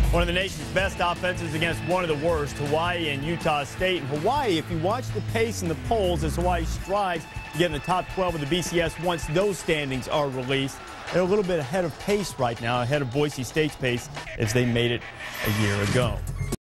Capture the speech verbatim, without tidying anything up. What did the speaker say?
One of the nation's best offenses against one of the worst, Hawaii and Utah State. And Hawaii, if you watch the pace in the polls as Hawaii strives to get in the top twelve of the B C S once those standings are released, they're a little bit ahead of pace right now, ahead of Boise State's pace as they made it a year ago.